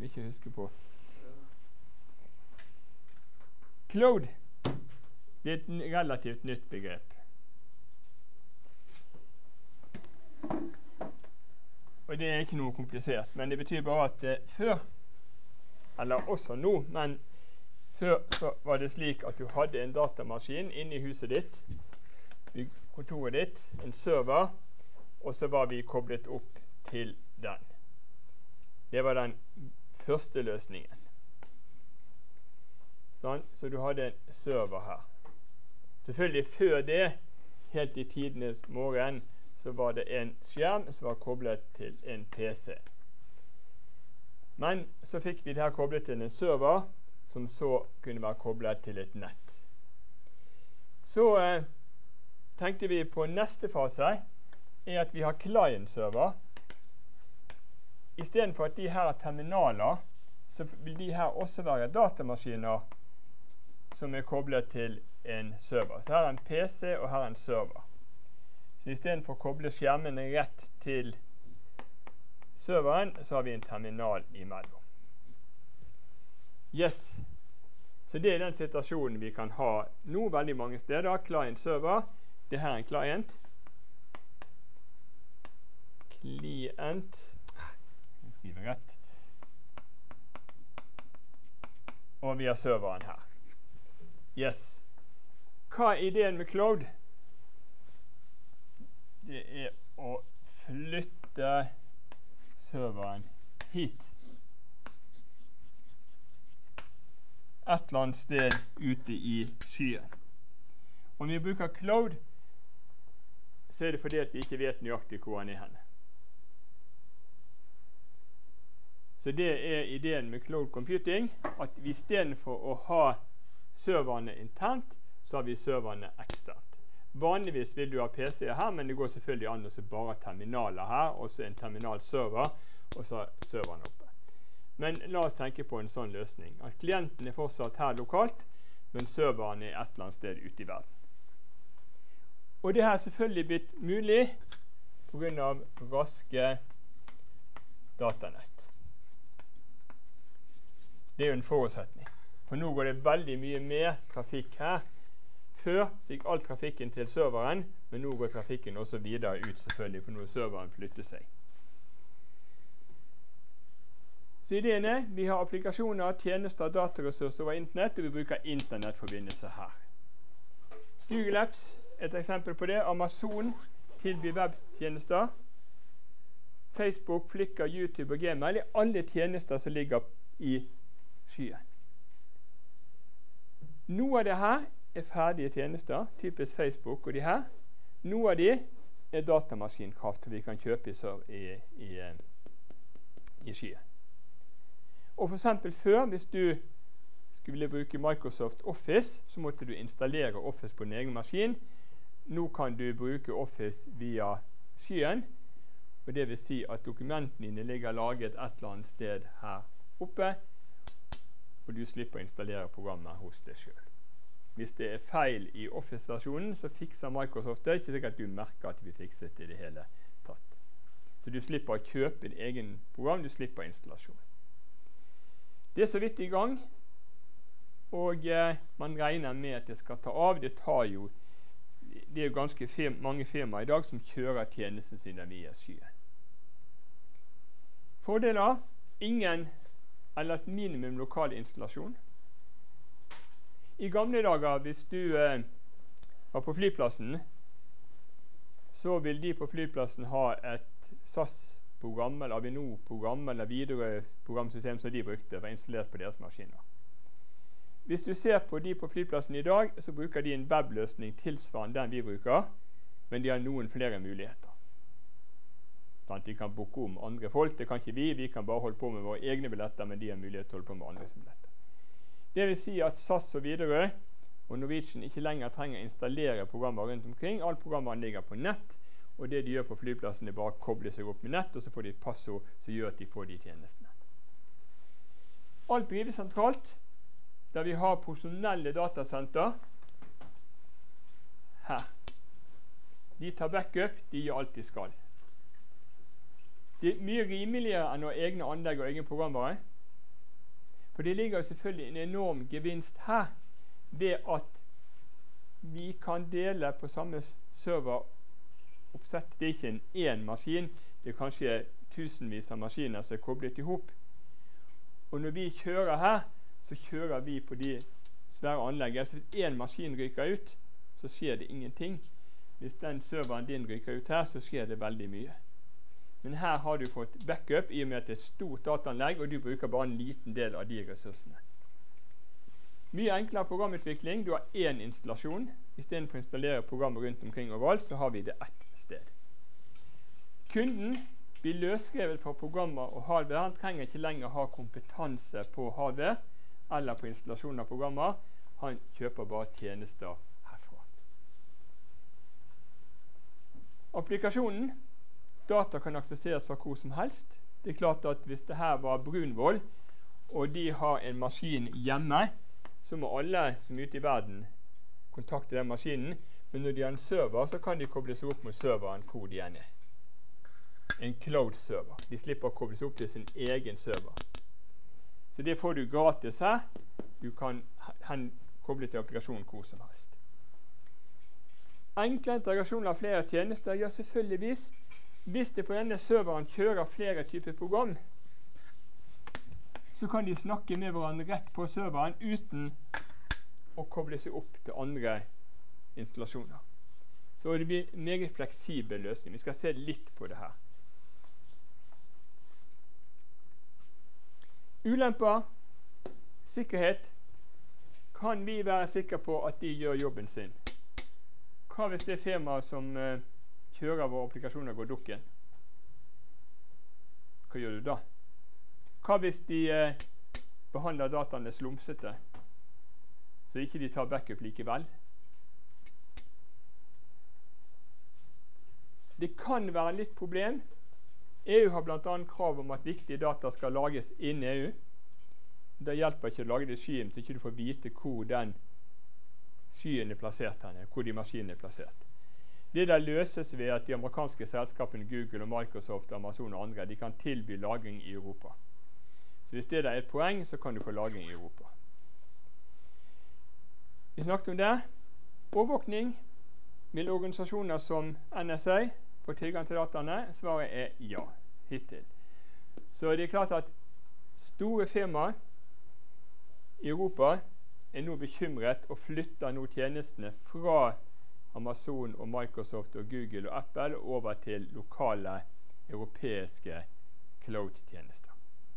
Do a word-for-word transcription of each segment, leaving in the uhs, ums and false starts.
ikke huske på. Cloud, det er et relativt nytt begrep. Og det er ikke noe komplisert, men det betyr bare at eh, før, eller også nå, men før så var det slik at du hadde en datamaskin inne i huset ditt, i kontoret ditt, en server, og så var vi koblet opp til den. Det var den første løsningen. Sånn, så du hadde en server her. Selvfølgelig før det, helt i tidenes morgen, så var det en skjerm som var koblet til en P C. Men så fikk vi det her koblet til en server, som så kunne være koblet til et nett. Så eh, tenkte vi på neste fase, er at vi har client-server. I stedet for at de her er terminaler, så vil de her også være datamaskiner som er koblet til en server. Så her er en P C, og her er en server. Så i stedet for å koble skjermene rett til serveren, så har vi en terminal imellom. Yes. Så det er den situasjonen vi kan ha nå veldig mange steder. Client-server. Det her er en client. Client. Jeg skriver rett. Og vi har serveren her. Yes. Hva er ideen med cloud? Det er å flytte serveren hit. Et eller annet sted ute i skyen. Om vi bruker cloud, så er det fordi at vi ikke vet nøyaktig hvor han er henne. Så det er ideen med cloud computing, at vi i stedet for å ha serverne internt, så har vi serverne eksternt. Vanligvis vil du ha P C-er her, men det går selvfølgelig an å bare ha terminaler her, og så en terminalserver, og så serveren oppe. Men la oss tenke på en sånn løsning, at klienten er fortsatt her lokalt, men serveren er et eller annet sted ute i verden. Og det her er selvfølgelig blitt mulig på grunn av raske datanett. Det er jo en forutsetning. For nå går det veldig mye mer trafikk her. Før så gikk all trafikken til serveren, men nå går trafikken også videre ut selvfølgelig, for nå serveren flytter seg. Så ideen er, vi har applikasjoner, tjenester, dataressurser over internett, og vi bruker internettforbindelse her. Google Apps er et eksempel på det. Amazon tilbyr webtjenester. Facebook, Flickr, YouTube og Gmail er alle tjenester som ligger i skyen. Noe av det her er ferdige tjenester, typisk Facebook og de her. Noe av de er datamaskinkraft som vi kan kjøpe i, i, i, i skyen. Og for eksempel før, hvis du skulle bruke Microsoft Office, så måtte du installere Office på din egen maskin. Nå kan du bruke Office via skyen, og det vil si at dokumentene dine ligger laget et eller annet sted her oppe, og du slipper å installere programmet hos deg selv. Hvis det er feil i Office-versjonen, så fikser Microsoft det. Ikke sikkert at du merker at vi fikset det i det hele tatt. Så du slipper å kjøpe en egen program, du slipper installasjon. Det er så vidt i gang, og eh, man regner med at det skal ta av. Det tar jo, det er jo ganske firm, mange firmaer i dag som kjører tjenesten sine via skyen. Fordeler: ingen eller et minimum lokal installasjon. I gamle dager, hvis du eh, var på flyplassen, så vil de på flyplassen ha et S A S-program, eller Avinor-program, eller Widerøe-programsystem som de brukte, var installert på deres maskiner. Hvis du ser på de på flyplassen i dag, så bruker de en webløsning tilsvarende den vi bruker, men de har noen flere muligheter. Sånn, de kan booke om andre folk, det kan ikke vi, vi kan bare holde på med våre egne billetter, men de har mulighet til å holde på med andres billetter. Det vil si at S A S og Widerøe og Norwegian ikke lenger trenger å installere programmer rundt omkring. Alle programmene ligger på nett, og det de gjør på flyplassen er bare å koble seg opp med nett, og så får de et passord som gjør at de får de tjenestene. Alt drives sentralt, der vi har profesjonelle datasenter her. De tar backup, de gjør alt de skal. Det er mye rimeligere enn å ha egne anlegg og egen programvare. For det ligger jo selvfølgelig en enorm gevinst her ved at vi kan dele på samme serveroppsett. Det er ikke en én maskin, det er kanskje tusenvis av maskiner som er koblet ihop. Og når vi kjører her, så kjører vi på de svære anleggene. Så hvis én maskin ryker ut, så skjer det ingenting. Hvis den serveren din ryker ut her, så skjer det veldig mye. Men her har du fått backup i og med at det er et stort dataanlegg, og du bruker bare en liten del av de ressursene. Mye enklere programutvikling. Du har én installasjon. I stedet for å installere programmer rundt omkring overalt, så har vi det ett sted. Kunden blir løsrevet fra programmer og hardware. Han trenger ikke lenger ha kompetanse på hardware eller på installasjon av programmer. Han kjøper bare tjenester herfra. Applikasjonen. Data kan aksesseres fra hvor som helst. Det er klart at hvis det her var Brunvoll, og de har en maskin hjemme, så må alle som er ute i verden kontakte den maskinen. Men når de har en server, så kan de koble seg opp mot serveren hvor de er. En cloud-server. De slipper å koble seg opp til sin egen server. Så det får du gratis her. Du kan koble til applikasjonen hvor som helst. Enkle integrasjoner av flere tjenester, ja selvfølgeligvis. Hvis det på denne serveren kjører flere typer program, så kan de snakke med hverandre rett på serveren uten å koble seg opp til andre installasjoner. Så det blir en meget fleksibel løsning. Vi skal se litt på det her. Ulemper, sikkerhet. Kan vi være sikre på at de gjør jobben sin? Hva hvis det er firmaet som uh, kjører våre applikasjoner går dukken? Hva gjør du da? Hva hvis de uh, behandler dataene slumsete, så ikke de tar backup likevel? Det kan være litt problem. E U har blant annet krav om at viktige data skal lages inn E U. Det hjelper ikke å lage det skyen til ikke du får vite hvor den skyen er plassert henne, hvor de maskinene er plassert. Det der løses ved at de amerikanske selskapene Google og Microsoft, Amazon og andre, de kan tilby lagring i Europa. Så hvis det der er et poeng, så kan du få lagring i Europa. Vi snakket om det. Overvåkning. Vil organisasjoner som N S A få tilgang til dataene? Svaret er ja, hittil. Så det er klart at store firmaer i Europa er nå bekymret og flytter nå tjenestene fra Amazon og Microsoft og Google og Apple over til lokale europeiske cloud-tjenester.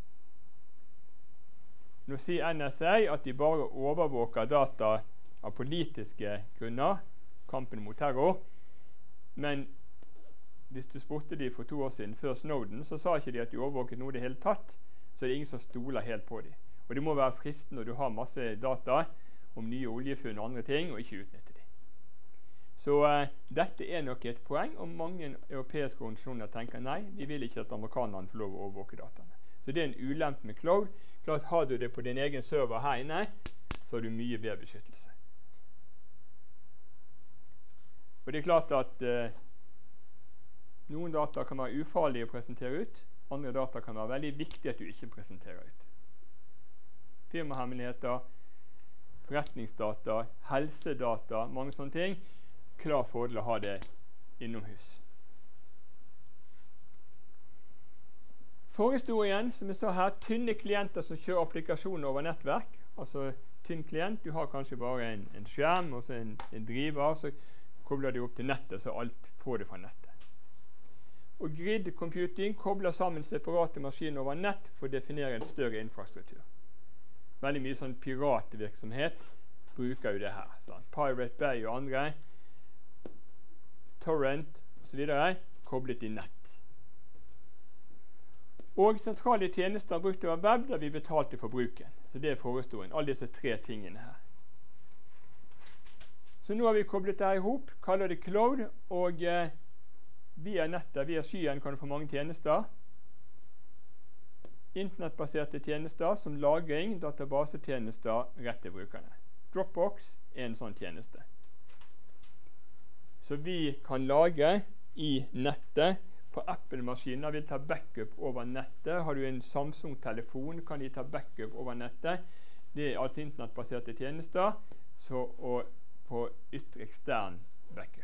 Nå sier N S A at de bare overvåker data av politiske grunner, kampen mot terror, men hvis du spurte de for to år siden før Snowden, så sa ikke de at de overvåket noe i det hele tatt, så det er ingen som stoler helt på dem. Og det må være fristende når du har masse data om nye oljefunn og andre ting, og ikke utnytte dem. Så uh, dette er nok et poeng, og mange europeiske organisasjoner tenker nei, vi vil ikke at amerikanerne får lov å overvåke dataene. Så det er en ulempe med cloud. Klart har du det på din egen server her inne, så har du mye bedre beskyttelse. Og det er klart at uh, noen data kan være ufarlige å presentere ut, andre data kan være veldig viktige at du ikke presenterer ut. Firmahemmeligheter, forretningsdata, helsedata, mange sånne ting. Klar fordel å ha det innomhus. Forhistorien, som jeg sa her, tynne klienter som kjører applikasjoner over nettverk. Altså tynn klient, du har kanskje bare en, en skjerm og så en, en driver, så kobler de opp til nettet, så alt får det fra nettet. Og grid computing kobler sammen separate maskiner over nett for å definere en større infrastruktur. Veldig mye sånn piratvirksomhet bruker jo det her. Sånn. Pirate Bay og andre, Torrent og så videre, koblet i nett. Og sentrale tjenester brukt over web der vi betalte for bruken. Så det er forhistorien. Alle disse tre tingene her. Så nå har vi koblet det her ihop, kaller det cloud, og eh, via nettet, via skyen kan du få mange tjenester. Internettbaserte tjenester som lagring, databasetjenester rett til brukerne. Dropbox er en sånn tjeneste. Så vi kan lagre i nettet på Apple-maskiner vil ta backup over nettet. Har du en Samsung-telefon, kan de ta backup over nettet. Det er altså internettbaserte tjenester, så og på ytre ekstern backup.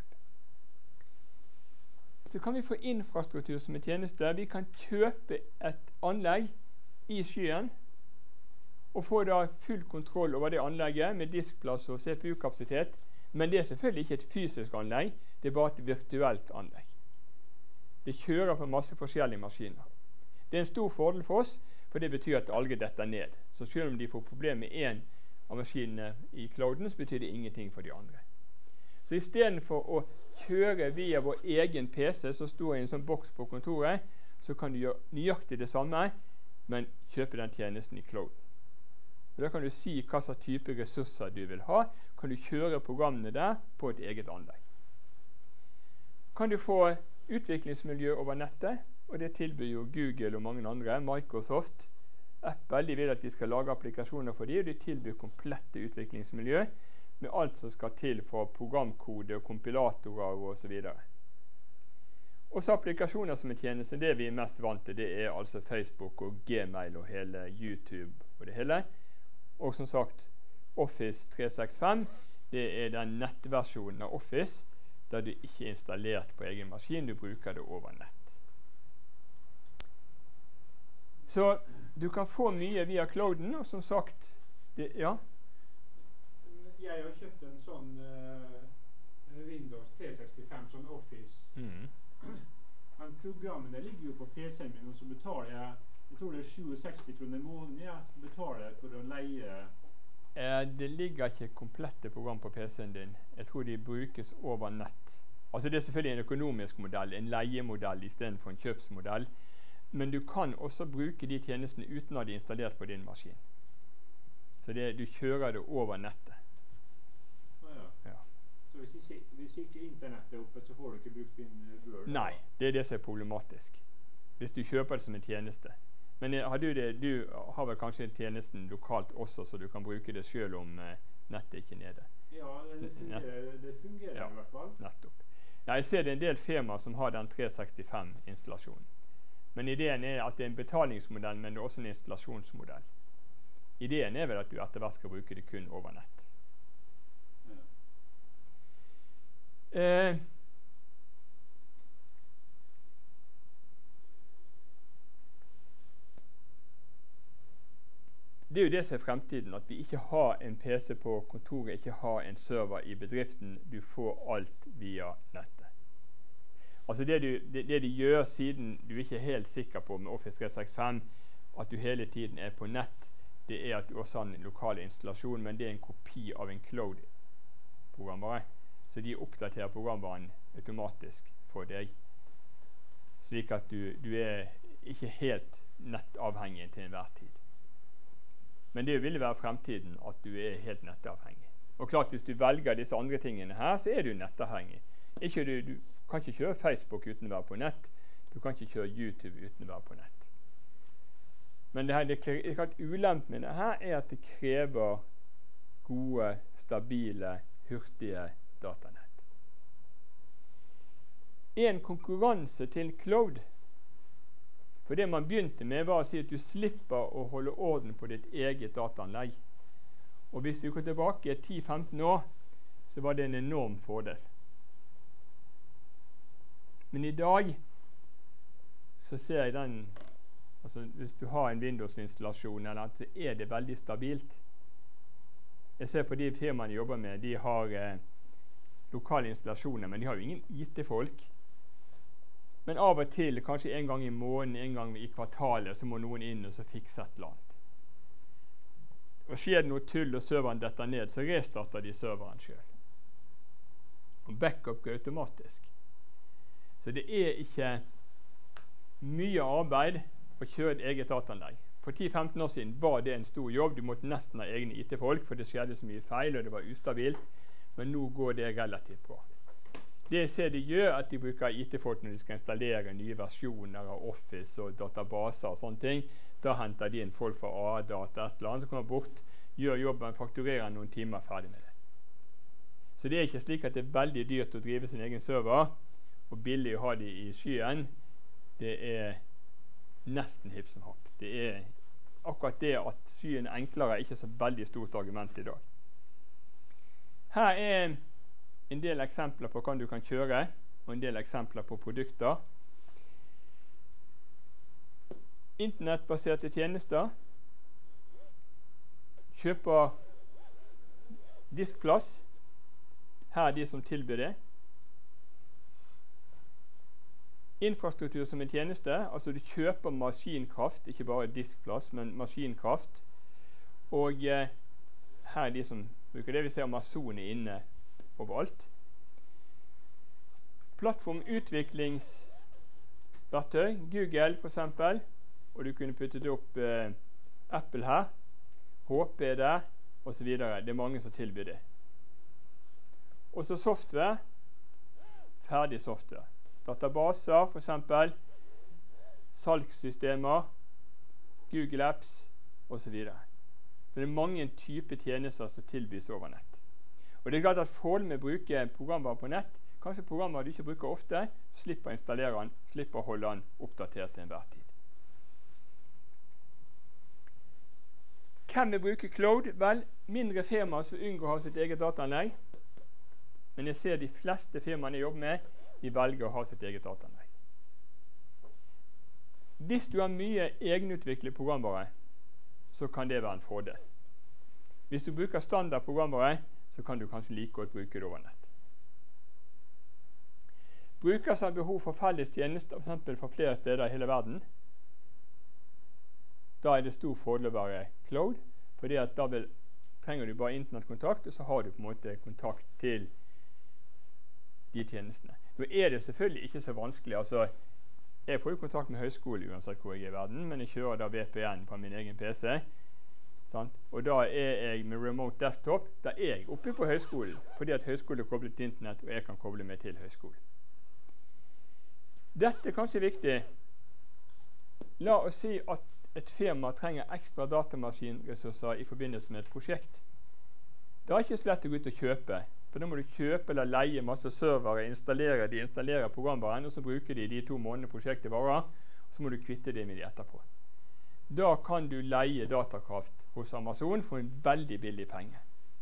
Så kan vi få infrastruktur som en tjeneste. Vi kan kjøpe et anlegg i skyen, og få da full kontroll over det anlegget med diskplass og C P U-kapasitet. Men det er selvfølgelig ikke et fysisk anlegg, det er bare et virtuelt anlegg. Det kjører på masse forskjellige maskiner. Det er en stor fordel for oss, for det betyr at det aldri detter ned. Så selv om de får problemer med en av maskinene i clouden, så betyr det ingenting for de andre. Så i stedet for å kjøre via vår egen P C som står i en sånn boks på kontoret, så kan du gjøre nøyaktig det samme, men kjøpe den tjenesten i clouden. Og da kan du si hva slags type ressurser du vil ha. Kan du kjøre programmene der på et eget anlegg. Kan du få utviklingsmiljø over nettet, og det tilbyr jo Google og mange andre, Microsoft, Apple, de vil at vi skal lage applikasjoner for dem, og de tilbyr komplette utviklingsmiljø med alt som skal til for programkode og kompilatorer og så videre. Også applikasjoner som en tjeneste, det vi er mest vant til, det er altså Facebook og Gmail og hele YouTube og det hele. Og som sagt, Office tre seks fem, det er den nettversjonen av Office, der du ikke er installert på egen maskin, du bruker det over nett. Så du kan få mye via clouden, og som sagt, det, ja? Jeg har kjøpt en sånn uh, Windows tre seks fem, sånn Office. Mm. Men programmene ligger jo på P C-en min, og så betaler jeg, jeg tror det er sekstisju kroner i måneden jeg betaler for å leie. Eh, det ligger ikke komplette program på P C-en din. Jeg tror de brukes over nett. Altså det er selvfølgelig en økonomisk modell, en leiemodell i stedet for en kjøpsmodell. Men du kan også bruke de tjenestene uten å ha de installert på din maskin. Så det, du kjører det over nettet. Ah, ja. Ja. Så hvis ikke, hvis ikke internettet er oppe, så får du ikke brukt din Word? Nei, det er det som er problematisk. Hvis du kjøper det som en tjeneste. Men har du, det, du har vel kanskje tjenesten lokalt også, så du kan bruke det selv om eh, nettet ikke er nede. Ja, det fungerer, det fungerer ja, i hvert fall. Nettopp. Ja, jeg ser det er en del firmaer som har den tre seks fem-installasjonen. Men ideen er at det er en betalingsmodell, men det er også en installasjonsmodell. Ideen er vel at du etter hvert skal bruke det kun over nett. Ja. Eh, Det er jo det som er fremtiden, at vi ikke har en P C på kontoret, ikke har en server i bedriften. Du får alt via nettet. Altså det, du, det, det de gjør siden du ikke er helt sikker på med Office tre seks fem, at du hele tiden er på nett, det er at du også har en lokal installasjon, men det er en kopi av en cloud-programvare. Så de oppdaterer programvaren automatisk for deg, slik at du, du er ikke helt nettavhengig til enhver tid. Men det vil være fremtiden at du er helt nettavhengig. Og klart, hvis du velger disse andre tingene her, så er du nettavhengig. Ikke du, du kan ikke kjøre Facebook uten å være på nett. Du kan ikke kjøre YouTube uten å være på nett. Men det her, det, det, ulempen med det her er at det krever gode, stabile, hurtige datanett. En konkurranse til cloud. For det man begynte med var å si at du slipper å holde orden på ditt eget dataanlegg. Og hvis du går tilbake ti til femten år, så var det en enorm fordel. Men i dag så ser jeg den, altså hvis du har en Windows-installasjon eller annet, så er det veldig stabilt. Jeg ser på de firmaene jeg jobber med, de har eh, lokale installasjoner, men de har jo ingen I T-folk. Men av og til, kanskje en gang i måneden, en gang i kvartalet, så må noen inn og så fikse et eller annet. Og skjer det noe tull og serveren detter ned, så restarter de serveren selv. Og backup går automatisk. Så det er ikke mye arbeid å kjøre et eget dataanlegg. For ti til femten år siden var det en stor jobb. Du måtte nesten ha egne I T-folk, for det skjedde så mye feil, og det var ustabilt. Men nå går det relativt bra. Det jeg ser de gjør, at de bruker I T-folk når de skal installere nye versjoner av Office og databaser og sånne ting. Da henter de inn folk fra A-data, et eller annet, som kommer bort, gjør jobben, fakturerer noen timer, ferdig med det. Så det er ikke slik at det er veldig dyrt å drive sin egen server, og billig å ha det i skyen. det er nesten hipp som happ. Det er akkurat det at skyen er enklere, er ikke så veldig stort argument i dag. Her er en del eksempler på hva du kan kjøre, og en del eksempler på produkter. Internettbaserte tjenester. Kjøper diskplass. Her er de som tilbyr det. Infrastruktur som en tjeneste, altså du kjøper maskinkraft, ikke bare diskplass, men maskinkraft. Og eh, her er de som bruker det. Vi ser Amazon er inne overalt. Plattformutviklingsverktøy, Google for eksempel, og du kunne puttet opp eh, Apple her, H P der, og så videre. Det er mange som tilbyr det. Og så software, ferdig software. Databaser, for eksempel, salgssystemer, Google Apps, og så videre. Så det er mange typer tjenester som tilbys over nett. Og det er klart at fordelen med å bruke programvare på nett, kanskje programvare du ikke bruker ofte, slipper å installere den, slipper å holde den oppdatert til enhver tid. Hvem vil bruke cloud? Vel, mindre firmaer som unngår å ha sitt eget dataanlegg. Men jeg ser de fleste firmaene jeg jobber med, de velger å ha sitt eget dataanlegg. Hvis du har mye egenutviklet programvare, så kan det være en fordel. Hvis du bruker standard programvare, så kan du kanskje like godt bruke det over nett. Brukere som har behov for felles tjenester, for eksempel fra flere steder i hele verden, da er det stor fordel å være cloud, fordi at da vil, trenger du bare internettkontakt, og så har du på en måte kontakt til de tjenestene. Nå er det selvfølgelig ikke så vanskelig. Altså, jeg får jo kontakt med høyskole uansett hvor jeg er i verden, men jeg kjører da V P N på min egen P C. Sant? Og da er jeg med remote desktop, da er jeg oppe på høyskolen, fordi at høyskole er koblet til internett, og jeg kan koble meg til høyskolen. Dette er kanskje viktig. La oss si at et firma trenger ekstra datamaskinressurser i forbindelse med et prosjekt. Det er ikke så lett å gå ut og kjøpe, for da må du kjøpe eller leie masse servere, installere de, installere programvaren, og så bruker de de to månedene prosjektet varer, og så må du kvitte det med de etterpå. Da kan du leie datakraft hos Amazon for en veldig billig penge.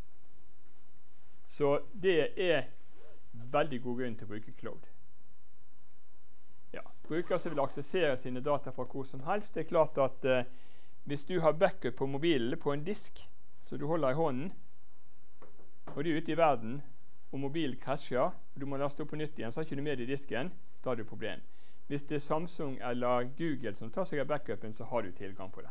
Så det er veldig god grunn til å bruke cloud. Ja, brukere som vil aksessere sine data fra hvor som helst, det er klart at eh, hvis du har backup på mobilen på en disk, så du holder i hånden, og du er ute i verden, og mobilen krasjer, og du må laste opp på nytt igjen, så har ikke du med i disken, da har du et problem. Hvis det er Samsung eller Google som tar seg av backupen, så har du tilgang på den.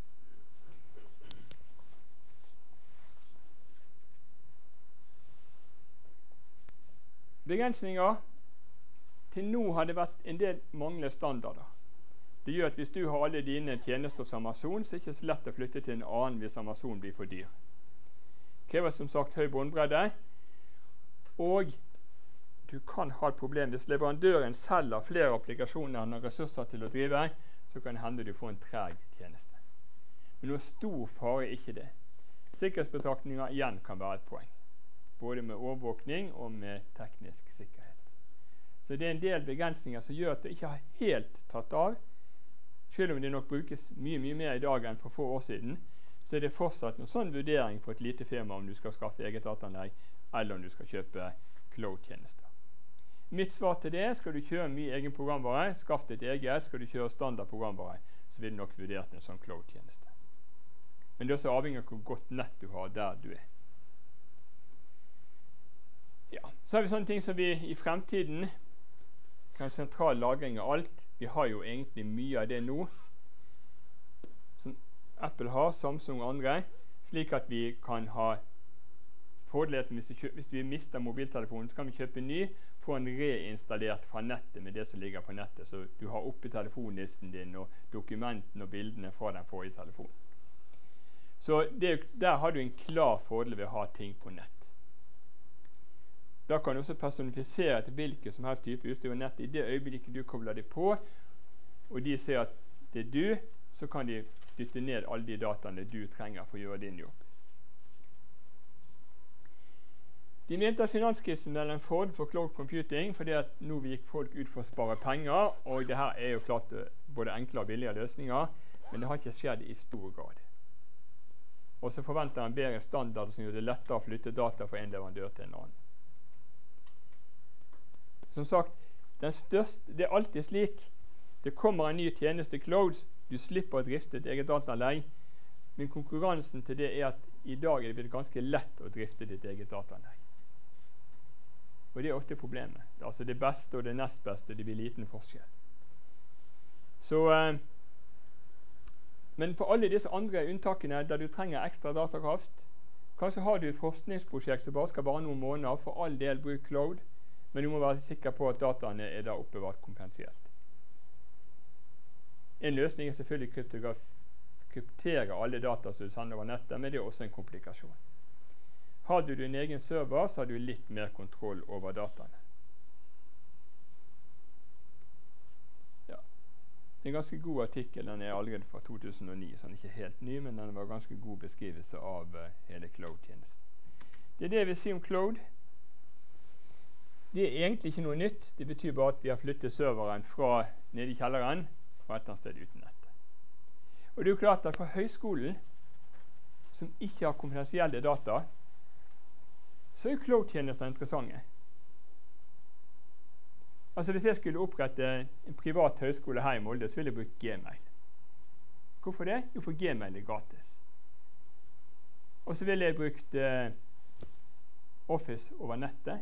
Begrensninger. Til nå har det vært en del manglende standarder. Det gjør at hvis du har alle dine tjenester som Amazon, så er det ikke så lett å flytte til en annen hvis Amazon blir for dyr. Det krever som sagt høy båndbredde, og du kan ha et problem. Hvis leverandøren selger flere applikasjoner enn har ressurser til å drive, så kan det hende du får en treg tjeneste. Men noe stor fare er ikke det. Sikkerhetsbetraktninger igjen kan være et poeng, både med overvåkning og med teknisk sikkerhet. Så det er en del begrensninger som gjør at det ikke har helt tatt av. Selv om det nok brukes mye, mye mer i dag enn for få år siden, så er det fortsatt en sånn vurdering for et lite firma om du skal skaffe eget dataanlegg, eller om du skal kjøpe cloud-tjenester. Mitt svar til det, skal du kjøre mye egen programvare, skaff ditt eget, skal du kjøre standard programvare, så vil du nok vurdert en sånn cloud-tjeneste. Men det er også avhengig av hvor godt nett du har der du er. Ja, så har vi sånne ting som vi i fremtiden kan sentral lagring av alt. Vi har jo egentlig mye av det nå, som Apple har, Samsung og andre, slik at vi kan ha fordelen hvis vi, hvis vi mister mobiltelefonen, så kan vi kjøpe ny, få den reinstallert fra nettet med det som ligger på nettet, så du har oppe telefonlisten din og dokumentene og bildene fra den forrige telefonen. Så det, der har du en klar fordel ved å ha ting på nett. Da kan du også personifisere til hvilken som helst type utstyr på nett. I det øyeblikket du kobler det på, og de ser at det er du, så kan de dytte ned alle de dataene du trenger for å gjøre din jobb. De mente at finanskrisen er en fordel for cloud computing, fordi at nå gikk folk ut for å spare penger, og det her er jo klart både enkle og billige løsninger, men det har ikke skjedd i stor grad. Og så forventer en bedre standard som gjør det lettere å flytte data fra en leverandør til en annen. Som sagt, den største, det er alltid slik. Det kommer en ny tjeneste clouds, du slipper å drifte et eget dataanlegg, men konkurransen til det er at i dag er det blitt ganske lett å drifte ditt eget dataanlegg. Og det er ofte problemet. Det, altså det beste og det nest beste, det blir liten forskjell. Så, eh, men for alle disse andre unntakene der du trenger ekstra datakraft, kanskje har du et forskningsprosjekt som bare skal vare noen måneder, for all del bruk cloud, men du må være sikker på at dataene er da oppbevart kompensielt. En løsning er selvfølgelig kryptograf kryptere alle data som du sender over nettet, men det er også en komplikasjon. Hadde du en egen server, så har du litt mer kontroll over dataene. Ja. Det er en ganske god artikkel, den er allerede fra to tusen og ni, så den er ikke helt ny, men den var en ganske god beskrivelse av uh, hele cloud-tjenesten. Det er det jeg vil si om cloud. Det er egentlig ikke noe nytt, det betyr bare at vi har flyttet serveren fra nede i kjelleren og et eller annet sted uten nettet. Og det er jo klart at for høyskolen, som ikke har konfidensielle data, så er jo cloud-tjenester interessante. Altså hvis jeg skulle opprette en privat høyskole her i Molde, så ville jeg brukt Gmail. Hvorfor det? Jo, for Gmail er gratis. Og så ville jeg brukt eh, Office over nettet.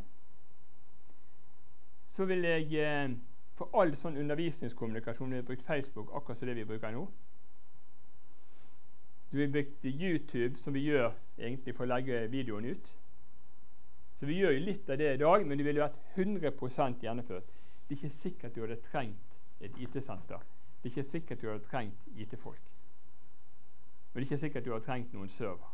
Så ville jeg eh, for all sånn undervisningskommunikasjon ville jeg brukt Facebook, akkurat som det vi bruker nå. Du vil bruke YouTube, som vi gjør egentlig for å legge videoen ut. Så vi gjør jo litt av det i dag, men det ville vært hundre prosent gjennomført. Det er ikke sikkert du hadde trengt et I T-senter. Det er ikke sikkert du hadde trengt I T-folk. Og det er ikke sikkert du hadde trengt noen server.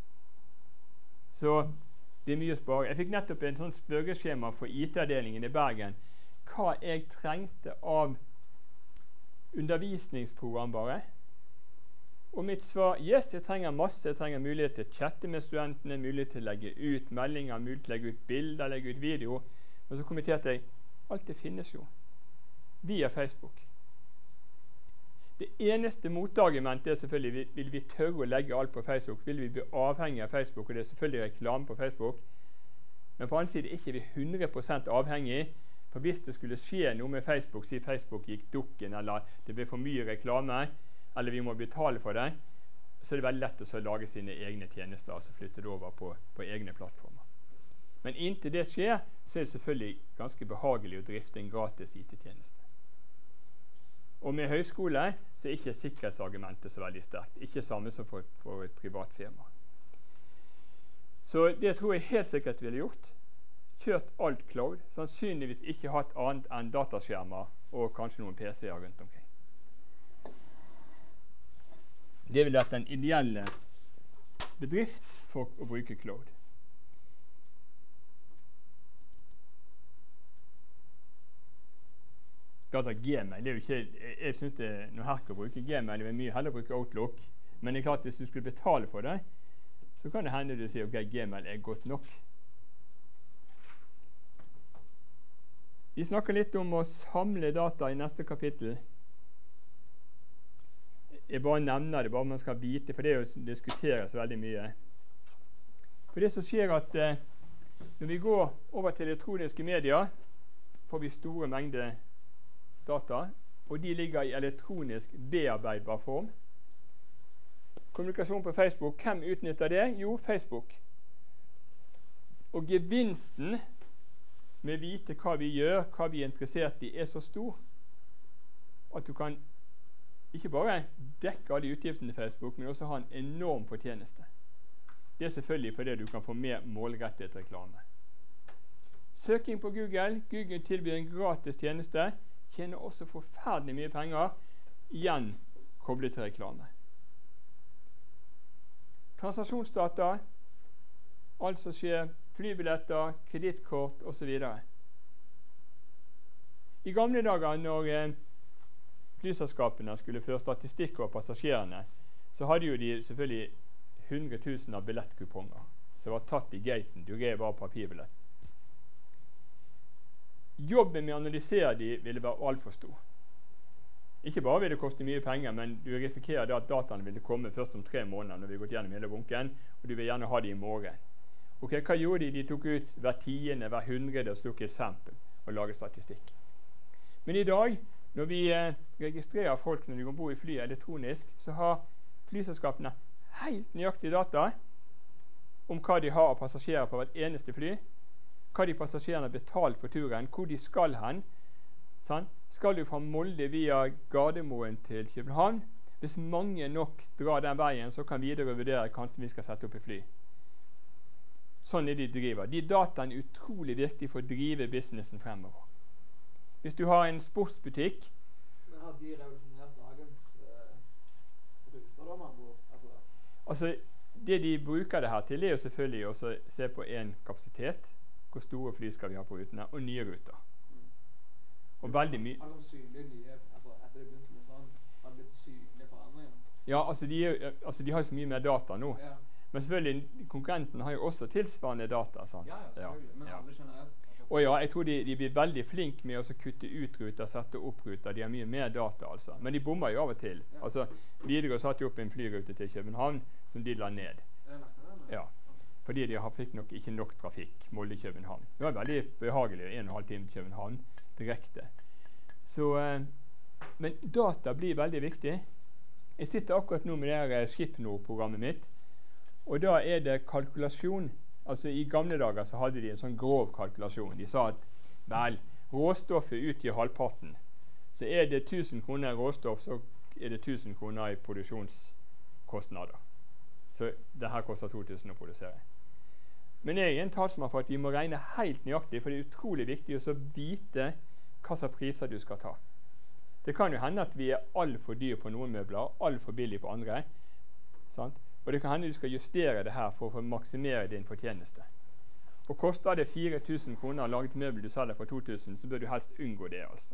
Så det er mye å spare. Jeg fikk nettopp en sånn spørreskjema for I T-avdelingen i Bergen. Hva jeg trengte av undervisningsprogram bare. Og mitt svar, yes, jeg trenger masse. Jeg trenger mulighet til å chatte med studentene, mulighet til å legge ut meldinger, mulighet til å legge ut bilder, legge ut video. Men så kommenterte jeg, alt det finnes jo via Facebook. Det eneste motargumentet er selvfølgelig, vil vi tørre å legge alt på Facebook? Vil vi bli avhengig av Facebook? Og det er selvfølgelig reklame på Facebook. Men på annen side er ikke vi hundre prosent avhengig. For hvis det skulle skje noe med Facebook, si Facebook gikk dukken, eller det ble for mye reklame, eller vi må betale for det, så er det veldig lett å lage sine egne tjenester, altså flytte det over på, på egne plattformer. Men inntil det skjer, så er det selvfølgelig ganske behagelig å drifte en gratis I T-tjeneste. Og med høyskole så er ikke sikkerhetsargumentet så veldig sterkt. Ikke samme som for, for et privat firma. Så det tror jeg helt sikkert ville gjort. Kjørt alt cloud, sannsynligvis ikke hatt annet enn dataskjermer og kanskje noen P C-er rundt omkring. Det vil være den ideelle bedrift for å bruke cloud. Data Gmail, det er jo ikke, jeg, jeg synes det er noe herk å bruke Gmail, det er mye heller å bruke Outlook, men det er klart hvis du skulle betale for det, så kan det hende du sier, ok, Gmail er godt nok. Vi snakker litt om å samle data i neste kapittel. Jeg bare nevner det, bare man skal vite, for det er jo diskuteres veldig mye. For det som skjer at eh, når vi går over til elektroniske medier, får vi store mengder data, og de ligger i elektronisk bearbeidbar form. Kommunikasjon på Facebook, hvem utnytter det? Jo, Facebook. Og gevinsten med å vite hva vi gjør, hva vi er interessert i, er så stor at du kan ikke bare dekke alle utgiftene til Facebook, men også ha en enorm fortjeneste. Det er selvfølgelig fordi du kan få mer målrettet reklame. Søking på Google. Google tilbyr en gratis tjeneste. Tjener også forferdelig mye penger, igjen koblet til reklame. Transaksjonsdata, alt som skjer, flybilletter, kredittkort osv. I gamle dager, når eh, flyselskapene skulle føre statistikk over passasjerene, så hadde jo de selvfølgelig hundre tusen av billettkuponger. Så som var tatt i gaten. Du rev av papirbillett. Jobben med å analysere de ville være alt for stor. Ikke bare vil det koste mye penger, men du risikerer at dataene ville komme først om tre måneder når vi har gått gjennom hele bunken, og du vil gjerne ha de i morgen. Ok, hva gjorde de? De tok ut hver tiende, hver hundrede og slukket sample og laget statistikk. Men i dag, når vi eh, registrerer folk når de går om bord i flyet elektronisk, så har flyselskapene helt nøyaktig data om hva de har av passasjerer på hvert eneste fly, hva de passasjerene har betalt for turen, hvor de skal hen. Sånn? Skal du fra Molde via Gardermoen til København? Hvis mange nok drar den veien, så kan videre vurdere kanskje vi skal sette opp et fly. Sånn er de driver. De dataene er utrolig viktige for å drive businessen fremover. Hvis du har en sportsbutikk. Men har de revolusjonert dagens eh, ruter da, man bor? Altså, altså, det de bruker det her til, er jo selvfølgelig også å se på en kapasitet. Hvor store fly skal vi ha på rutene, og nye ruter. mm. Og veldig mye. Har de synlige nye, altså etter det begynte med sånn, har det blitt synlige forandringer? Ja, altså de, er, altså de har jo så mye mer data nå. Ja. Men selvfølgelig, konkurrenten har jo også tilsvarende data. Sant? Ja, ja, selvfølgelig. Men ja. alle generelt. Og ja, jeg tror de, de blir veldig flinke med å kutte ut ruter, sette opp ruter. De har mye mer data, altså. Men de bommer jo av og til. Ja. Altså, Widerøe satte jo opp en flyrute til København som de la ned. Er det lagt ned, Ja. Fordi de har fikk nok ikke nok trafikk, Molde-København. Det var veldig behagelig, en og en halv time til København, direkte. Så, eh, men data blir veldig viktig. Jeg sitter akkurat nå med det her Skipnord-programmet mitt, og da er det kalkulasjon. Altså I gamle dager så hadde de en sånn grov kalkulasjon. De sa at vel, råstoffet utgjør halvparten. Så er det tusen kroner råstoff, så er det tusen kroner i produksjonskostnader. Så det her koster to tusen å produsere. Men jeg er en talsmann for at vi må regne helt nøyaktig, for det er utrolig viktig å vite hva slags priser du skal ta. Det kan jo hende at vi er altfor dyr på noen møbler, altfor billig på andre. Sant? Og det kan hende du skal justere det her for å maksimere din fortjeneste. Og koster det fire tusen kroner å lage et møbel du selger for to tusen, så bør du helst unngå det, altså.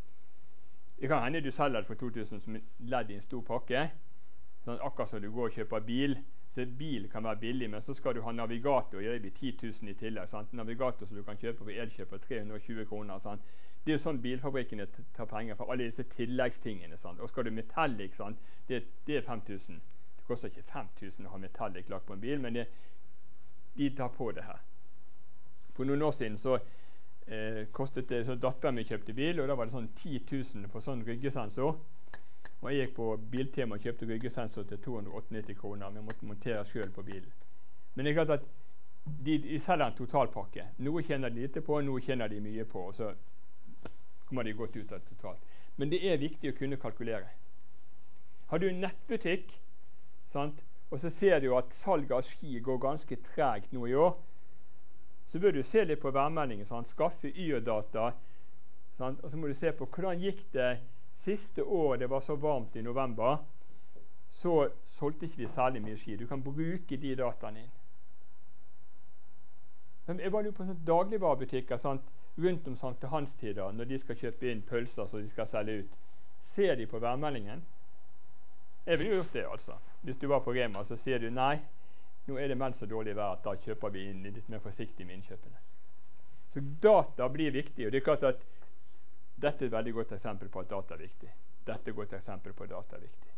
Det kan hende du selger det for to tusen som ledd i en stor pakke. Sånn, akkurat som du går og kjøper bil, så bil kan være billig, men så skal du ha navigator, og det blir ti tusen i tillegg. Sant? Navigator som du kan kjøpe på Elkjøp for tre hundre og tjue kroner. Sant? Det er jo sånn bilfabrikkene tar penger for alle disse tilleggstingene. Sant? Og skal du metallic, sant? Det, det er fem tusen. Det koster ikke fem tusen å ha metallic lagt på en bil, men det, de tar på det her. For noen år siden så eh, kostet det, så datteren min kjøpte bil, og da var det sånn ti tusen på sånn ryggesensor. Og jeg gikk på Biltema og kjøpte ryggesensor til to hundre og nittiåtte kroner, men jeg måtte montere selv på bilen. Men det er klart at de, de selger en totalpakke. Noe tjener de lite på, noe tjener de mye på, og så kommer de godt ut av det totalt. Men det er viktig å kunne kalkulere. Har du en nettbutikk, sant? Og så ser du at salget av ski går ganske tregt nå i år, så bør du se litt på værmeldingen, sant? Skaffe Y-data, sant? Og så må du se på hvordan gikk det siste året det var så varmt i november, så solgte ikke vi særlig mye ski. Du kan bruke de dataene inn. Men jeg var jo på sånne dagligvarebutikker, sant? Rundt om Sankt Hans-tider, når de skal kjøpe inn pølser som de skal selge ut. Ser de på værmeldingen? Jeg ville jo gjort det, altså. Hvis du var på Rema, så sier du nei, nå er det meldt så dårlig vær at da kjøper vi inn litt mer forsiktig med innkjøpene. Så data blir viktig, og det er klart at dette er et veldig godt eksempel på at data er viktig. Dette er et godt eksempel på at data er viktig.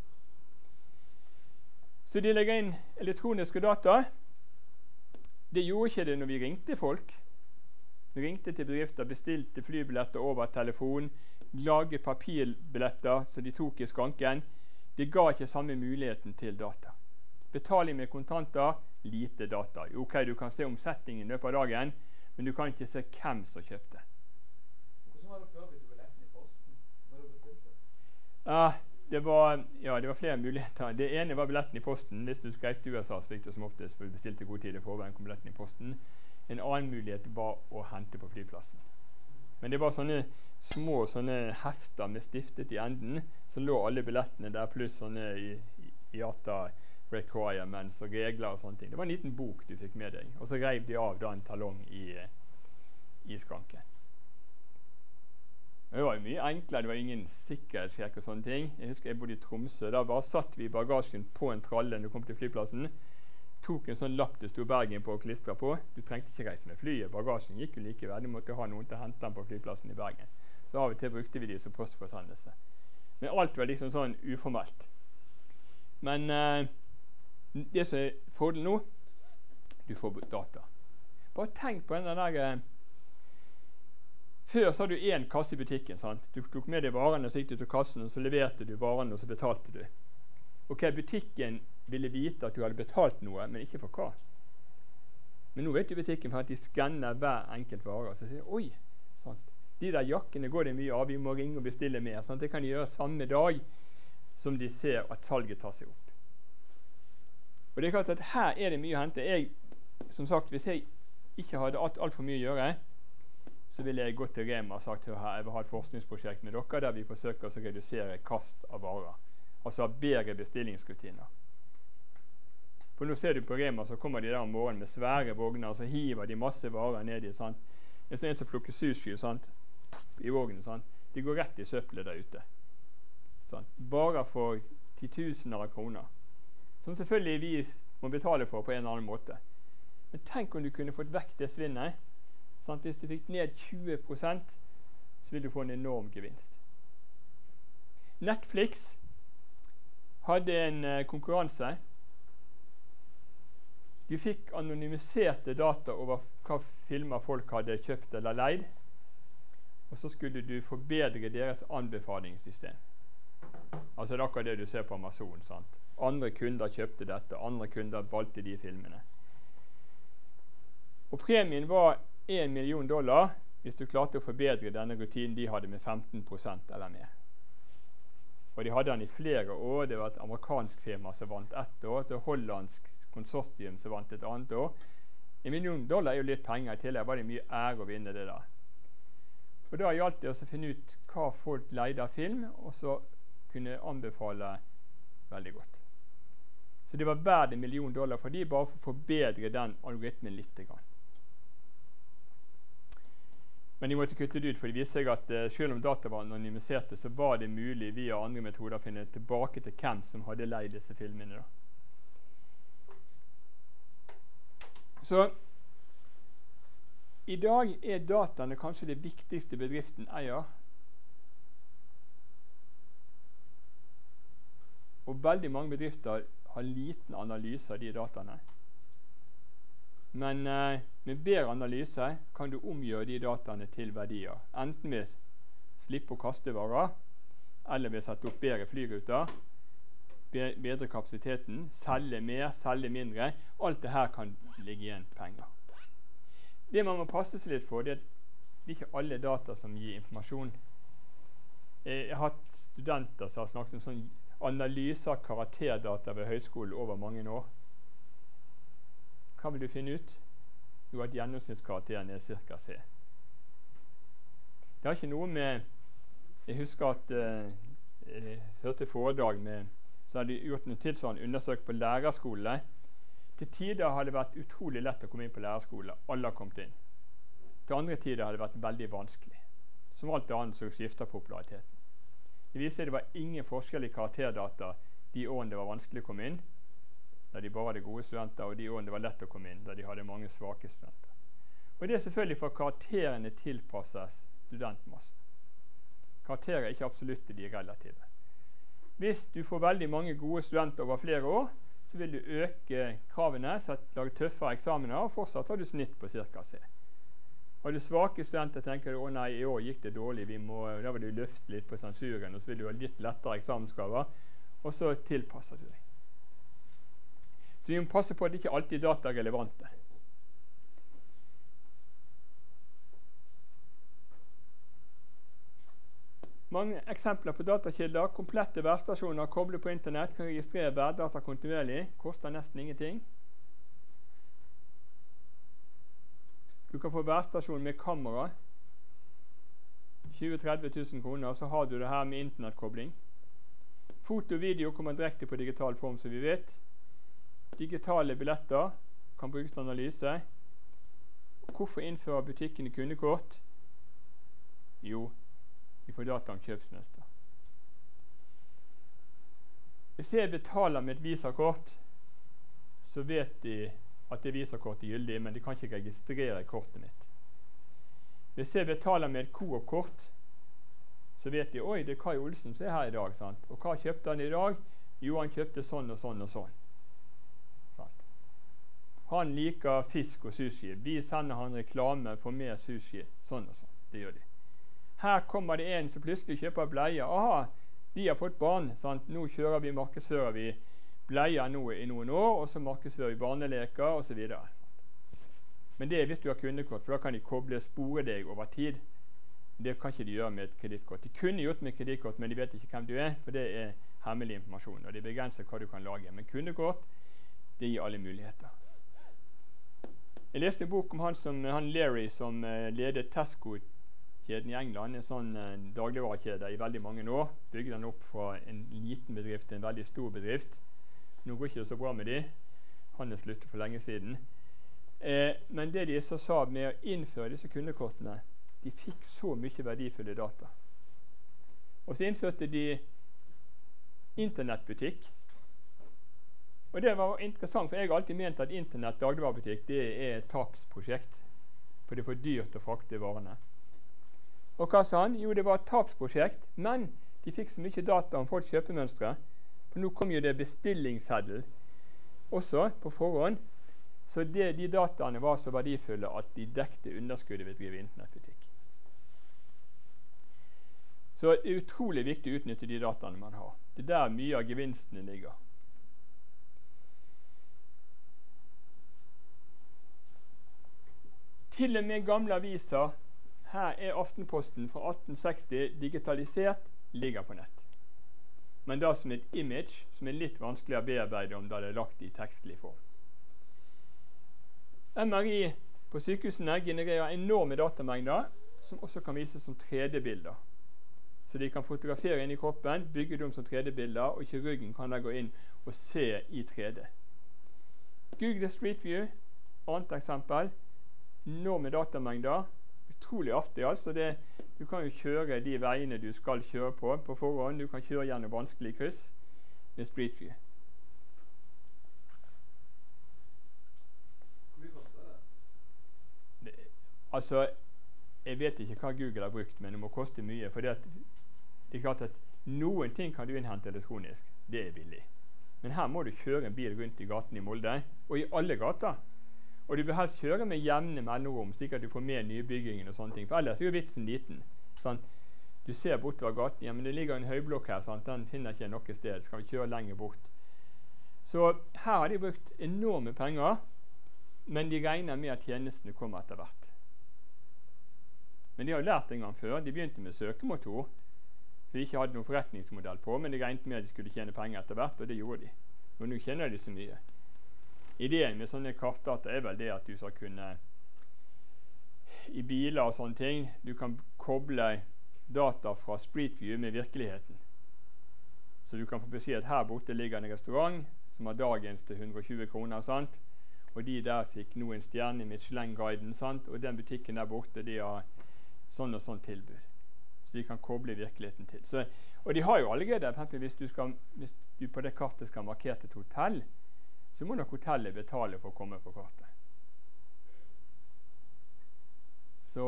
Så de legger inn elektroniske data. Det gjorde ikke det når vi ringte folk. Vi ringte til bedrifter, bestilte flybilletter over telefon, laget papirbilletter som de tok i skranken. Det ga ikke samme muligheten til data. Betaling med kontanter, lite data. Ok, du kan se omsetningen i løpet av dagen, men du kan ikke se hvem som kjøpte. Hvordan var det før fikk du billetten i posten når du bestilte? Ja, det var, ja, det var flere muligheter. Det ene var billetten i posten. Hvis du reiste til U S A, så fikk du som oftest, for du bestilte god tid i forveien, kom billetten i posten. En annen mulighet var å hente på flyplassen. Men det var sånne små sånne hefter med stiftet i enden, så lå alle billettene der, pluss sånne i, i, I A T A requirements og regler og sånne ting. Det var en liten bok du fikk med deg, og så reiv de av da en talong i, i skranken. Det var jo mye enklere, det var ingen sikkerhetssjekk og sånne ting. Jeg husker jeg bodde i Tromsø, da bare satt vi bagasjen på en tralle når vi kom til flyplassen. tok en sånn lapp det stod Bergen på og klistret på. Du trengte ikke reise med flyet. Bagasjen gikk jo likevel. Du måtte ha noen til å hente den på flyplassen i Bergen. Så av og til brukte vi de som postforsendelse. Men alt var liksom sånn uformelt. Men eh, det som er fordelen nå, du får data. Bare tenk på den der eh, før så hadde du én kasse i butikken. Sant? Du tok med deg varene, så gikk du til kassen, og så leverte du varene, og så betalte du. Ok, butikken ville vite at du hadde betalt noe, men ikke for hva. Men nå vet du butikken for at de skanner hver enkelt vare, og så sier de, oi, sant? De der jakkene går det mye av, vi må ringe og bestille mer. Sant? Det kan de gjøre samme dag som de ser at salget tar seg opp. Og det er klart at her er det mye å hente. Jeg, som sagt, hvis jeg ikke hadde alt, alt for mye å gjøre, så ville jeg gått til Rema og sagt, hør her, jeg vil ha et forskningsprosjekt med dere, der vi forsøker å redusere kast av varer. Altså bedre bestillingsrutiner. For nå ser du på Rema, så kommer de der om morgenen med svære vogner, og så hiver de masse varer ned i, sant? Det er en som plukker sushi, sant? I vognen, sant? De går rett i søppelet der ute. Sant? Bare for titusener av kroner. Som selvfølgelig vi må betale for på en eller annen måte. Men tenk om du kunne fått vekk det svinnet. Sant? Hvis du fikk ned tjue prosent, så vil du få en enorm gevinst. Netflix hadde en uh, konkurranse. Du fikk anonymiserte data over hva filmer folk hadde kjøpt eller leid, og så skulle du forbedre deres anbefalingssystem. Altså det er akkurat det du ser på Amazon. Sant? Andre kunder kjøpte dette, andre kunder valgte de filmene. Og premien var en million dollar hvis du klarte å forbedre denne rutinen de hadde med femten prosent eller mer. Og de hadde den i flere år. Det var et amerikansk firma som vant ett år, et hollandsk konsortium som vant et annet år. En million dollar er jo litt penger. I tillegg var det mye ære å vinne det der. Og da gjaldt det å finne ut hva folk leide av film, og så kunne anbefale veldig godt. Så det var verdt en million dollar for de, bare for å forbedre den algoritmen litt grann. Men de måtte kutte det ut, for det viste seg at uh, selv om data var anonymiserte, så var det mulig via andre metoder å finne tilbake til hvem som hadde leid disse filmene. Da. Så i dag er dataene kanskje det viktigste bedriften eier. Og veldig mange bedrifter har liten analyse av de dataene. Men eh, med bedre analyse kan du omgjøre de dataene til verdier. Enten ved slippe å kaste varer, eller ved å sette opp bedre flyruter, bedre kapasiteten, selge mer, selge mindre. Alt det her kan ligge igjen penger. Det man må passe seg litt for, det er at det er ikke alle data som gir informasjon. Jeg har hatt studenter som har snakket om sånn analyse av karakterdata ved høyskolen over mange år. Hva vil du finne ut? Jo, at gjennomsnittskarakteren er cirka C. Det har ikke noe med... Jeg husker at eh, jeg hørte foredrag med... Så hadde de gjort en tilsvarende undersøkelse på lærerskolene. Til tider har det vært utrolig lett å komme inn på lærerskole. Alle har kommet inn. Til andre tider har det vært veldig vanskelig. Som alt annet så skifter populariteten. Det viser at det var ingen forskjell i karakterdata de årene det var vanskelig å komme inn, da de bare hadde gode studenter, og de årene det var lett å komme inn, da de hadde mange svake studenter. Og det er selvfølgelig for karakterene tilpasses studentmassen. Karakterer er ikke absolutte, de er relative. Hvis du får veldig mange gode studenter over flere år, så vil du øke kravene, lage tøffere eksamener, og fortsatt har du snitt på cirka C. Har du svake studenter, tenker du, å nei, i år gikk det dårlig, vi må, da vil du løfte litt på sensuren, og så vil du ha litt lettere eksamenskraver, og så tilpasser du deg. Så vi må passe på at ikke alltid data er relevante. Mange eksempler på datakilder. Komplette værstasjoner koblet på internett, kan registrere værdata kontinuerlig, koster nesten ingenting. Du kan få værstasjon med kamera, tjue til tretti tusen kroner, så har du det her med internettkobling. Foto og video kommer direkte på digital form, som vi vet. Digitale billetter kan brukes til analyse. Hvorfor innfører butikkene kundekort? Jo, vi får data om kjøpsmønster. Hvis jeg betaler med et Visa-kort, så vet de at det visakortet er gyldig, men de kan ikke registrere kortet mitt. Hvis jeg betaler med et Coop-kort, så vet de, oi, det er Kai Olsen som er her i dag, sant? Og hva kjøpte han i dag? Jo, han kjøpte sånn og sånn og sånn. Sant? Han liker fisk og sushi. Vi sender han reklame for mer sushi. Sånn og sånn. Det gjør de. Her kommer det en som plutselig kjøper bleier. Aha, de har fått barn. Sant? Nå kjører vi, markedsfører vi bleier nå i noen år, og så markedsfører vi barneleker og så videre. Men det er hvis du har kundekort, for da kan de koble og spore deg over tid. Det kan ikke de gjøre med et kredittkort. De kunne gjort med kredittkort, men de vet ikke hvem du er, for det er hemmelig informasjon, og det begrenser hva du kan lage. Men kundekort, det gir alle muligheter. Jeg leste en bok om han, som, han Larry som uh, ledet Tesco-kjeden i England, en sånn uh, dagligvarekjede i veldig mange år. Bygde den opp fra en liten bedrift til en veldig stor bedrift. Nå går ikke det så bra med de. Han er sluttet for lenge siden. Eh, men det de så sa med å innføre disse kundekortene, de fikk så mye verdifulle data. Og så innførte de internettbutikk. Og det var interessant, for jeg har alltid ment at internett dagligvarebutikk det er et tapsprosjekt. For det er for dyrt å frakte varene. Og hva sa han? Jo, det var et tapsprosjekt, men de fikk så mye data om folks kjøpemønstre. For nå kom jo det bestillingsseddel også på forhånd. Så det, de dataene var så verdifulle at de dekte underskuddet ved å drive internettbutikk. Så det er utrolig viktig å utnytte de dataene man har. Det er der mye av gevinstene ligger. Til og med gamle aviser, her er Aftenposten fra atten seksti digitalisert, ligger på nett. Men da som et image, som er litt vanskelig å bearbeide om det er lagt i tekstlig form. M R I på sykehusene genererer enorme datamengder, som også kan vises som tre D-bilder. Så de kan fotografere inn i kroppen, bygge dem som tre D-bilder, og kirurgen kan da gå inn og se i tre D. Google Street View, annet eksempel, enorme datamengder, utrolig artig altså. Det, du kan jo kjøre de veiene du skal kjøre på på forhånd, du kan kjøre gjennom vanskelig kryss med Street View. Altså, jeg vet ikke hva Google har brukt, men det må koste mye. For det, at, det er klart at noen ting kan du innhente elektronisk. Det er billig. Men her må du kjøre en bil rundt i gaten i Molde, og i alle gater. Og du bør helst kjøre med jevne mellomrom, slik at du får med nybyggingen og sånne ting. For ellers er jo vitsen liten. Sånn, du ser bortover gaten, ja, men det ligger en høyblokk her, sant? Den finner ikke noe sted. Skal vi kjøre lenger bort? Så her har de brukt enorme penger, men de regner med at tjenestene kommer etter hvert. Men de har jo lært en gang før. De begynte med søkemotor, så de ikke hadde noen forretningsmodell på, men de regnet med at de skulle tjene penger etter hvert, og det gjorde de. Og nå tjener de så mye. Ideen med sånne kartdata er vel det at du skal kunne, i biler og sånne ting, du kan koble data fra Street View med virkeligheten. Så du kan få beskjed at her borte ligger en restaurant som har dagens til hundre og tjue kroner, sant? Og de der fikk nå en stjerne i Michelin-guiden, sant? Og den butikken der borte, de har sånn og sånn tilbud. Så de kan koble virkeligheten til. Så, og de har jo allerede, for eksempel hvis du, skal, hvis du på det kartet skal markere et hotell, så må nok hotellet betale for å komme på kartet. Så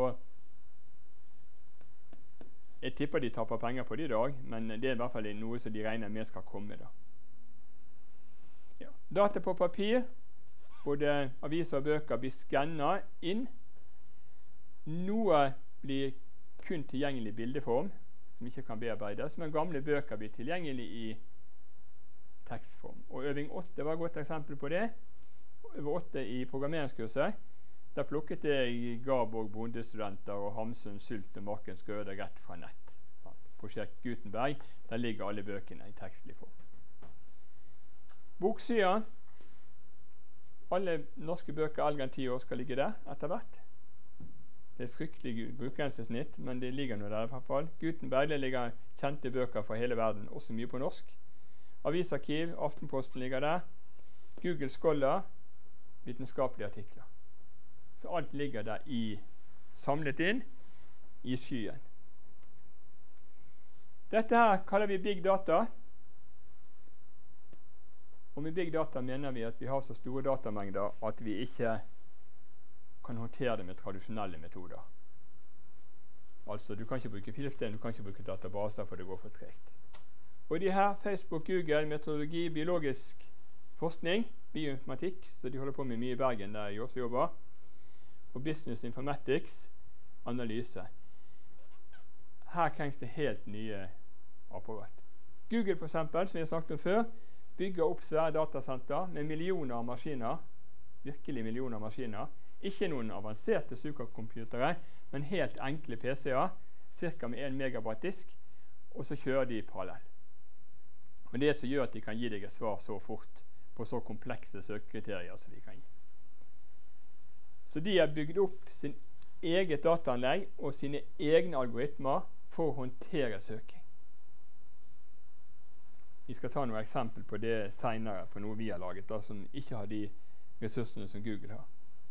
jeg tipper de tapper penger på det i dag, men det er i hvert fall noe som de regner med skal komme da. Ja. Data på papir, både aviser og bøker blir skannet inn. Noe blir kun tilgjengelig i bildeform, som ikke kan bearbeides, men gamle bøker blir tilgjengelig i tekstform. Og øving åtte var et godt eksempel på det. Øving åtte i programmeringskurset, der plukket jeg Garborg bondestudenter og Hamsun, Sult og Marken Skøde rett fra nett. Prosjekt Gutenberg, der ligger alle bøkene i tekstlig form. Boksida, alle norske bøker eldre enn ti år skal ligge der etter hvert. Det er et fryktelig brukergrensesnitt, men det ligger nå der i hvert fall. Gutenberg, det ligger kjente bøker fra hele verden, også mye på norsk. Avisarkiv, Aftenposten ligger der. Google Scholar, vitenskapelige artikler. Så alt ligger der i, samlet inn i skyen. Dette her kaller vi big data. Og med big data mener vi at vi har så store datamengder at vi ikke kan håndtere det med tradisjonelle metoder. Altså, du kan ikke bruke filsystem, du kan ikke bruke databaser, for det går for tregt. Og de her, Facebook, Google, meteorologi, biologisk forskning, bioinformatikk, så de holder på med mye i Bergen der jeg også jobber, og business informatics, analyse. Her trengs det helt nye apparat. Google for eksempel, som vi har snakket om før, bygger opp svære datasenter med millioner av maskiner, virkelig millioner av maskiner. Ikke noen avanserte supercomputere, men helt enkle P C-er, cirka med en megabyte disk, og så kjører de parallell. Og det som gjør at de kan gi deg et svar så fort på så komplekse søkekriterier som vi kan gi. Så de har bygd opp sin eget dataanlegg og sine egne algoritmer for å håndtere søking. Vi skal ta noen eksempel på det senere, på noe vi har laget, da, som ikke har de ressursene som Google har.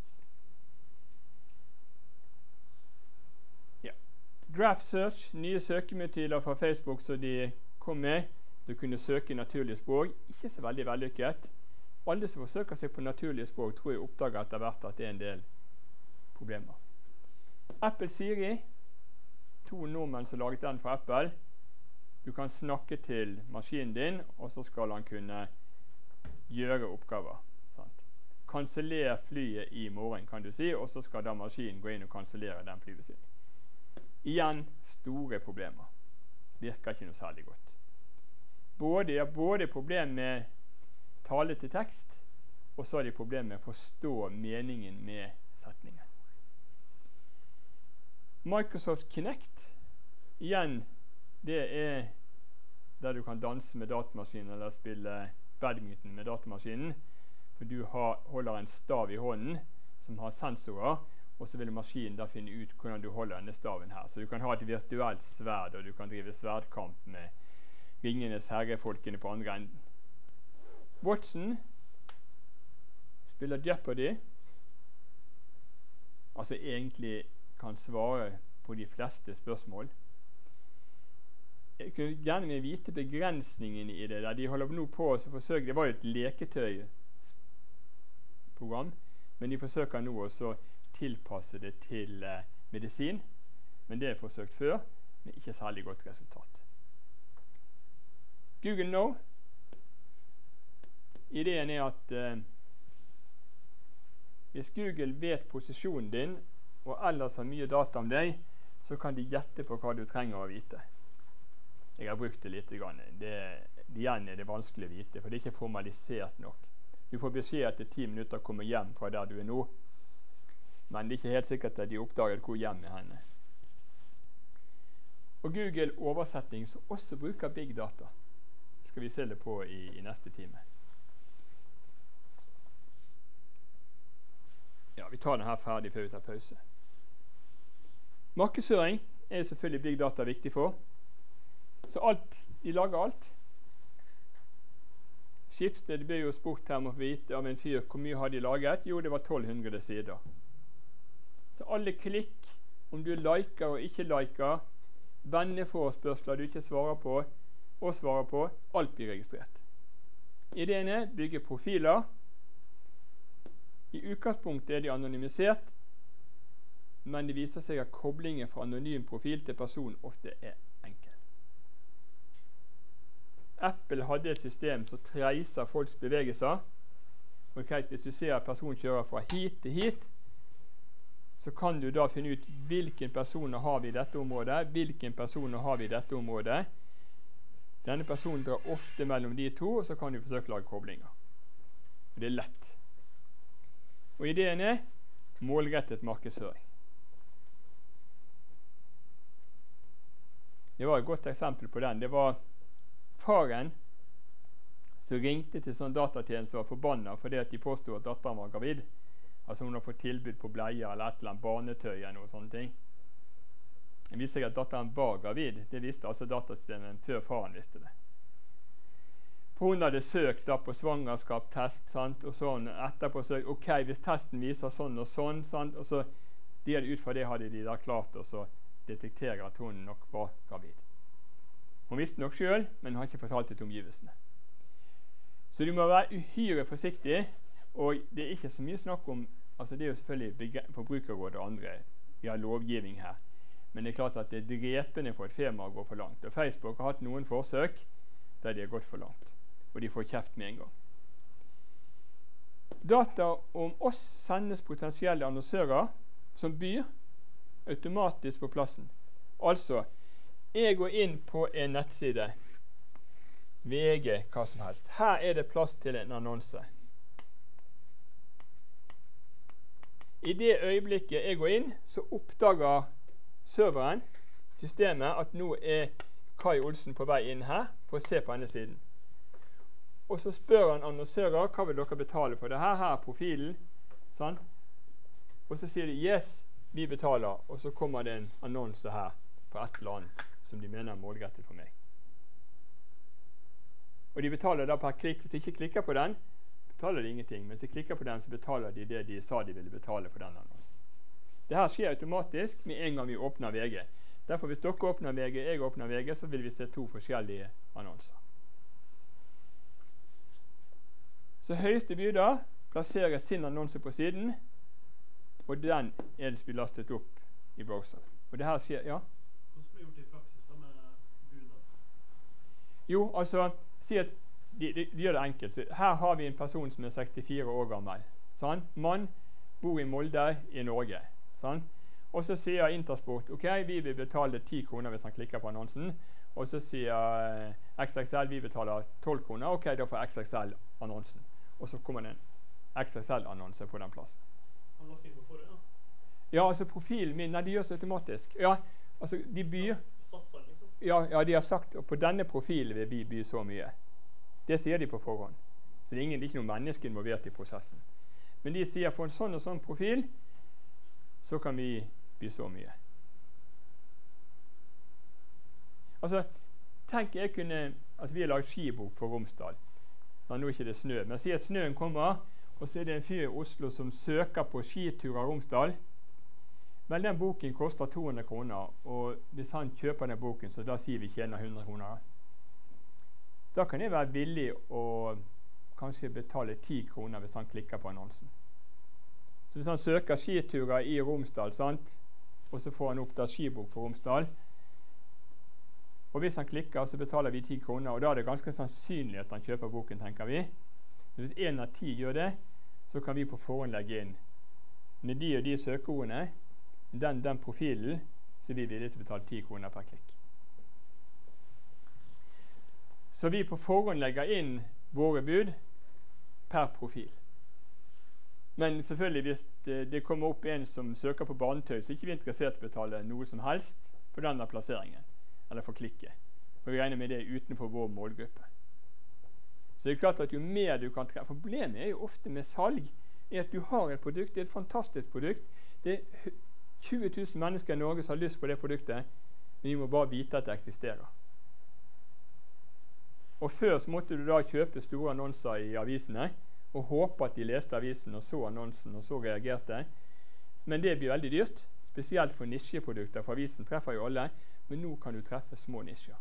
Ja. Graph Search, nye søkemetoder fra Facebook som de kom med. Du kunne søke naturlige språk. Ikke så veldig vellykket. Alle som forsøker seg på naturlige språk, tror jeg oppdager etter hvert at det er en del problemer. Apple Siri, to nordmenn som laget den fra Apple. Du kan snakke til maskinen din, og så skal han kunne gjøre oppgaver. Sant? Kanseller flyet i morgen, kan du si, og så skal da maskinen gå inn og kansellere den flybestillingen. Igjen, store problemer. Virker ikke noe særlig godt. Både, ja, både problem med tale til tekst, og så er det problem med å forstå meningen med setningen. Microsoft Kinect, igjen, det er der du kan danse med datamaskinen eller spille badminton med datamaskinen, for du har, holder en stav i hånden som har sensorer, og så vil maskinen da finne ut hvordan du holder denne staven her. Så du kan ha et virtuelt sverd, og du kan drive sverdkamp med Ringenes herrefolkene på andre enden. Watson spiller Jeopardy, altså egentlig kan svare på de fleste spørsmål. Jeg kunne gjerne vil vite begrensningene i det der. De holder nå på å forsøke, det var jo et leketøyprogram, men de forsøker nå også å tilpasse det til eh, medisin, men det er forsøkt før, men ikke særlig godt resultat. Google Now, ideen er at eh, hvis Google vet posisjonen din, og ellers har mye data om deg, så kan de gjette på hva du trenger å vite. Jeg har brukt det litt. Det, igjen er det vanskelig å vite, for det er ikke formalisert nok. Du får beskjed etter ti minutter å komme hjem fra der du er nå, men det er ikke helt sikkert at de oppdager hvor hjem er henne. Og Google oversetting som også bruker big data. Det skal vi se det på i, i neste time. Ja, vi tar den her ferdig før vi tar pause. Markedsføring er selvfølgelig big data viktig for. Så alt, de lager alt. Schibsted ble jo spurt her om å vite av en fyr hvor mye har de laget. Jo, det var tolv hundre sider. Så alle klikk, om du liker og ikke liker, venneforespørsler du ikke svarer på, og svarer på, alt blir registrert. Ideen er bygge profiler. I utgangspunktet er de anonymisert, men det viser seg at koblingen fra anonym profil til person ofte er enkel. Apple hadde et system som treiser folks bevegelser. Og okay, hvis du ser at personen kjører fra hit til hit, så kan du da finne ut hvilken personer har vi i dette området, hvilken personer har vi i dette området. Denne personen drar ofte mellom de to, og så kan du forsøke å lage koblinger. Og det er lett. Og ideen er målrettet markedsføring. Det var et godt eksempel på den. Det var faren som ringte til sånn datatjeneste og var forbannet fordi at de påstod at datteren var gravid. Altså hun har fått tilbud på bleier eller et eller annet barnetøy eller noe sånne ting. Det viste seg at datteren var gravid. Det visste altså datasystemet før faren visste det. For hun hadde søkt da på svangerskapstest, sant, og sånn etterpå søkt, ok, hvis testen viser sånn og sånn, sant, og så de hadde ut fra det hadde de da klart å detektere at hun nok var gravid. Hun visste nok selv, men hun har ikke fortalt det til omgivelsene. Så du må være uhyre forsiktig, og det er ikke så mye snakk om, altså det er jo selvfølgelig Forbrukerrådet og andre, vi har lovgivning her, men det er klart at det er drepende for et firma å gå for langt. Og Facebook har hatt noen forsøk der de har gått for langt, og de får kjeft med en gang. Data om oss sendes potensielle annonsører som byr automatisk på plassen. Altså, jeg går inn på en nettside, V G, hva som helst. Her er det plass til en annonse. I det øyeblikket jeg går inn, så oppdager serveren, systemet, at nå er Kai Olsen på vei inn her for å se på denne siden. Og så spør han annonsører, hva vil dere betale for det her? Her er profilen. Sånn. Og så sier de, yes, vi betaler. Og så kommer det en annonse her på et eller annet som de mener er målrettet for meg. Og de betaler da per klikk. Hvis de ikke klikker på den, betaler de ingenting. Men hvis de klikker på den, så betaler de det de sa de ville betale for den annonsen. Dette skjer automatisk med en gang vi åpner V G. Derfor hvis dere åpner V G, jeg åpner V G, så vil vi se to forskjellige annonser. Så høyeste byder plasserer sin annonse på siden, og den er det som blir lastet opp i browser. Og det her skjer, ja? Hvordan blir det gjort i praksis da med buder? Jo, altså, si at de, de, de gjør det enkelt. Så her har vi en person som er sekstifire år gammel. Sånn? Mann, bor i Molde i Norge. Sånn? Og så sier Intersport, ok, vi vil betale ti kroner hvis han klikker på annonsen. Og så sier eh, X X L, vi betaler tolv kroner. Ok, da får X X L annonsen. Og så kommer det en X X L-annonse på den plassen. Han lagt inn på forrige, ja? Ja, altså profilen min, nei, de gjør det automatisk. Ja, altså de byr. Satser liksom? Ja, ja, de har sagt, og på denne profilen vil vi by så mye. Det sier de på forhånd. Så det er, ingen, det er ikke noen menneske involvert i prosessen. Men de sier, for en sånn og sånn profil, så kan vi by så mye. Altså, tenk jeg kunne, altså vi har laget skibok for Romsdal. Nå er ikke det snø, men si at snøen kommer, og så er det en fyr i Oslo som søker på skitur av Romsdal. Men den boken koster to hundre kroner, og hvis han kjøper den boken, så da sier vi tjener hundre kroner. Da kan jeg være villig å kanskje betale ti kroner hvis han klikker på annonsen. Så hvis han søker skiturer i Romsdal, sant? Og så får han opp da skibok for Romsdal, og hvis han klikker, så betaler vi ti kroner, og da er det ganske sannsynlig at han kjøper boken, tenker vi. Hvis en av ti gjør det, så kan vi på forhånd legge inn med de og de søkeordene, den, den profilen, så er vi villige til å betale ti kroner per klikk. Så vi på forhånd legger inn våre bud per profil. Men selvfølgelig hvis det, det kommer opp en som søker på barnetøy, så er ikke vi interessert i å betale noe som helst for denne plasseringen, eller for klikket. For vi regner med det utenfor vår målgruppe. Så det er klart at jo mer du kan treffe. Problemet er jo ofte med salg, er at du har et produkt, det er et fantastisk produkt. Det er tjue tusen mennesker i Norge som har lyst på det produktet, men de må bare vite at det eksisterer. Og før så måtte du da kjøpe store annonser i avisene, og håpe at de leste avisen og så annonsen og så reagerte. Men det blir veldig dyrt, spesielt for nisjeprodukter, for avisen treffer jo alle, men nå kan du treffe små nisjer.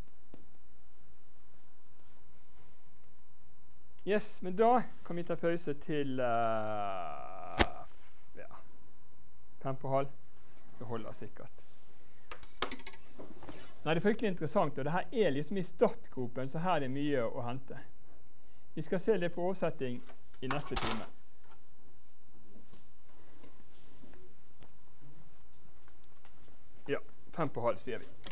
Yes, men da kan vi ta pause til uh, ja, fem på halv. Det holder sikkert. Nei, det er fryktelig interessant, og det her er liksom i startgropen, så her er det mye å hente. Vi skal se litt på oversetting i neste time. Ja, fem på halv, sier vi.